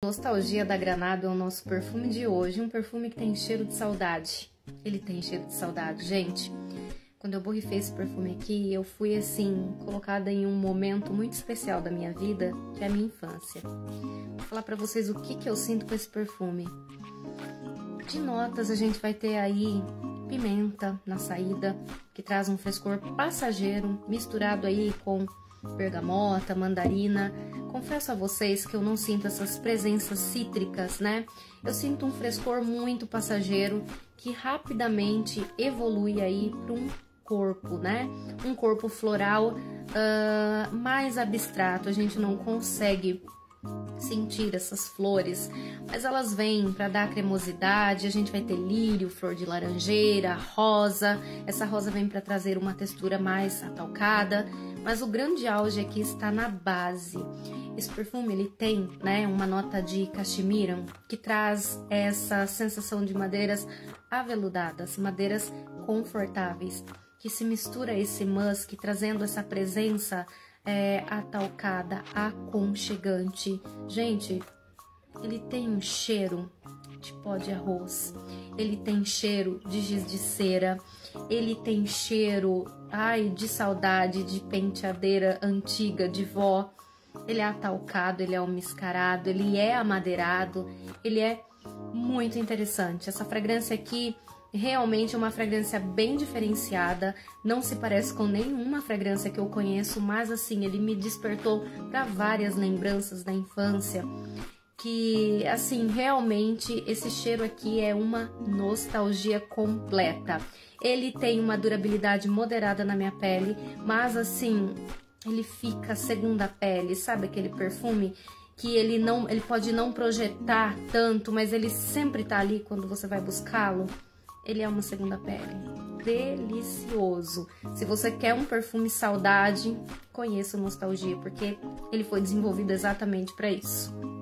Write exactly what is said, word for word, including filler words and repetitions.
Nostalgia da Granado é o nosso perfume de hoje, um perfume que tem cheiro de saudade. Ele tem cheiro de saudade, gente. Quando eu borrifei esse perfume aqui, eu fui assim, colocada em um momento muito especial da minha vida, que é a minha infância. Vou falar pra vocês o que, que eu sinto com esse perfume. De notas, a gente vai ter aí pimenta na saída, que traz um frescor passageiro, misturado aí com bergamota, mandarina. Confesso a vocês que eu não sinto essas presenças cítricas, né? Eu sinto um frescor muito passageiro que rapidamente evolui aí para um corpo, né? Um corpo floral uh, mais abstrato. A gente não consegue sentir essas flores, mas elas vêm para dar cremosidade. A gente vai ter lírio, flor de laranjeira, rosa. Essa rosa vem para trazer uma textura mais atalcada, mas o grande auge aqui está na base. Esse perfume ele tem, né, uma nota de cachemira que traz essa sensação de madeiras aveludadas, madeiras confortáveis, que se mistura a esse musk, trazendo essa presença é, atalcada, aconchegante. Gente, ele tem um cheiro de pó de arroz, ele tem cheiro de giz de cera, ele tem cheiro, ai, de saudade, de penteadeira antiga, de vó. Ele é atalcado, ele é almiscarado, ele é amadeirado, ele é muito interessante. Essa fragrância aqui realmente é uma fragrância bem diferenciada, não se parece com nenhuma fragrância que eu conheço, mas assim, ele me despertou para várias lembranças da infância, que assim, realmente esse cheiro aqui é uma nostalgia completa. Ele tem uma durabilidade moderada na minha pele, mas assim, ele fica segunda pele, sabe aquele perfume que ele não, ele pode não projetar tanto, mas ele sempre tá ali quando você vai buscá-lo. Ele é uma segunda pele. Delicioso. Se você quer um perfume saudade, conheça o Nostalgia, porque ele foi desenvolvido exatamente para isso.